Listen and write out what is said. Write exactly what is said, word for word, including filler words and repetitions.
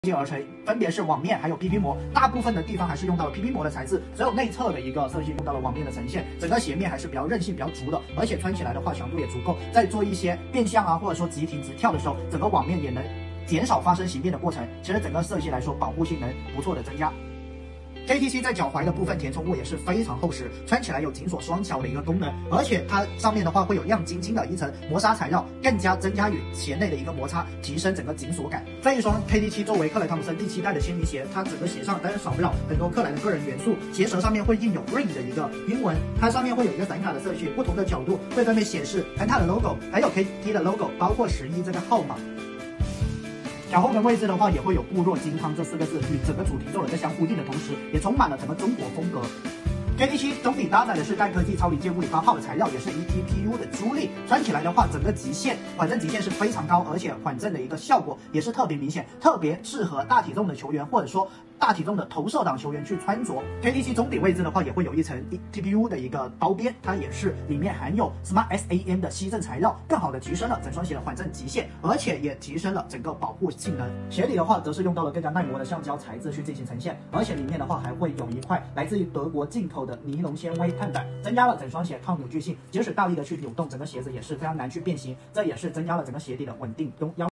结而成，分别是网面还有 P P 膜，大部分的地方还是用到了 P P 膜的材质，只有内侧的一个色系用到了网面的呈现，整个鞋面还是比较韧性比较足的，而且穿起来的话强度也足够，在做一些变向啊或者说急停直跳的时候，整个网面也能减少发生形变的过程，其实整个色系来说保护性能不错的增加。K T C 在脚踝的部分填充物也是非常厚实，穿起来有紧锁双翘的一个功能，而且它上面的话会有亮晶晶的一层磨砂材料，更加增加与鞋内的一个摩擦，提升整个紧锁感。这一双 K T 七作为克莱汤普森第七代的签名鞋，它整个鞋上当然少不了很多克莱的个人元素，鞋舌上面会印有 Ring 的一个英文，它上面会有一个闪卡的色序，不同的角度会分别显示安踏的 logo， 还有 K T T 的 logo， 包括十一这个号码。脚后跟位置的话，也会有固若金汤这四个字，与整个主题做了个相呼应的同时，也充满了整个中国风格。K T 七中底搭载的是盖科技超临界物理发泡的材料，也是 E T P U 的助力，穿起来的话，整个极限缓震极限是非常高，而且缓震的一个效果也是特别明显，特别适合大体重的球员或者说大体重的投射党球员去穿着。K T 七中底位置的话，也会有一层 E T P U 的一个包边，它也是里面含有 Smart S A M 的吸震材料，更好的提升了整双鞋的缓震极限，而且也提升了整个保护性能。鞋底的话，则是用到了更加耐磨的橡胶材质去进行呈现，而且里面的话还会有一块来自于德国进口的尼龙纤维碳板，增加了整双鞋抗扭矩性，即使大力的去扭动，整个鞋子也是非常难去变形，这也是增加了整个鞋底的稳定度。